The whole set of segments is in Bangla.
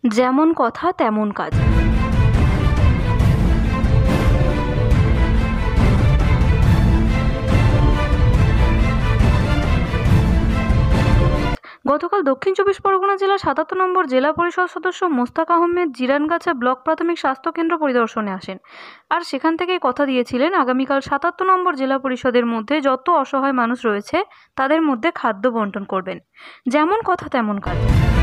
যেমন কথা তেমন কাজ। গতকাল দক্ষিণ চব্বিশ পরগনা জেলার ৭৭ নম্বর জেলা পরিষদ সদস্য মোস্তাক আহমেদ জিরানগাছা ব্লক প্রাথমিক স্বাস্থ্য কেন্দ্র পরিদর্শনে আসেন। আর সেখান থেকেই কথা দিয়েছিলেন আগামীকাল ৭৭ নম্বর জেলা পরিষদের মধ্যে যত অসহায় মানুষ রয়েছে তাদের মধ্যে খাদ্য বন্টন করবেন। যেমন কথা তেমন কাজ।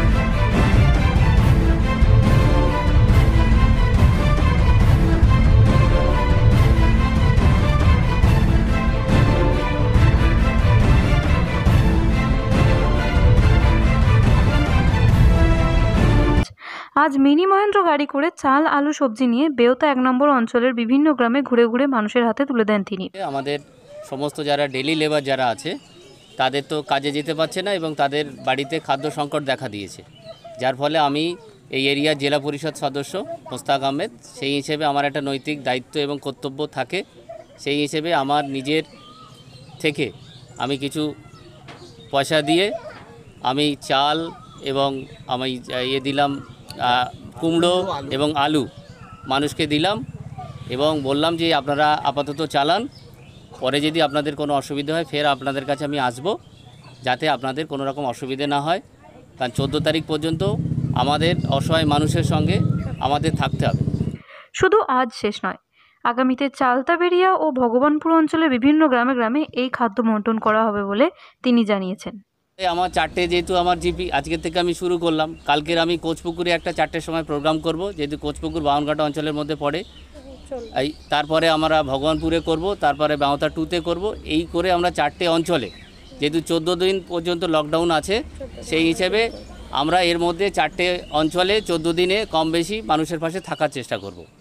আজ মিনি মহেন্দ্র গাড়ি করে চাল আলু সবজি নিয়ে বেওতা ১ নম্বর অঞ্চলের বিভিন্ন গ্রামে ঘুরে ঘুরে মানুষের হাতে তুলে দেন তিনি। আমাদের সমস্ত যারা ডেলি লেবার যারা আছে তাদের তো কাজে যেতে পারছে না এবং তাদের বাড়িতে খাদ্য সংকট দেখা দিয়েছে, যার ফলে আমি এই এরিয়ার জেলা পরিষদ সদস্য মোস্তাক আহমেদ, সেই হিসেবে আমার একটা নৈতিক দায়িত্ব এবং কর্তব্য থাকে। সেই হিসেবে আমার নিজের থেকে আমি কিছু পয়সা দিয়ে আমি চাল এবং আমি দিলাম কুমড়ো এবং আলু মানুষকে দিলাম এবং বললাম যে আপনারা আপাতত চালান, পরে যদি আপনাদের কোনো অসুবিধা হয় ফের আপনাদের কাছে আমি আসব, যাতে আপনাদের কোনো রকম অসুবিধে না হয়। কারণ 14 তারিখ পর্যন্ত আমাদের অসহায় মানুষের সঙ্গে আমাদের থাকতে হবে। শুধু আজ শেষ নয়, আগামীতে চালতাবেড়িয়া ও ভগবানপুর অঞ্চলের বিভিন্ন গ্রামে গ্রামে এই খাদ্য বন্টন করা হবে বলে তিনি জানিয়েছেন। আমার 4টে যেহেতু আমার জিপি আজকের থেকে আমি শুরু করলাম, কালকের আমি কোচপুকুরে একটা 4টের সময় প্রোগ্রাম করব, যেহেতু কোচপুকুর বাউনঘাটা অঞ্চলের মধ্যে পড়ে। তারপরে আমরা ভগবানপুরে করব, তারপরে বাউতা 2তে করব। এই করে আমরা 4টে অঞ্চলে, যেহেতু 14 দিন পর্যন্ত লকডাউন আছে, সেই হিসেবে আমরা এর মধ্যে 4টে অঞ্চলে 14 দিনে কম বেশি মানুষের পাশে থাকার চেষ্টা করব।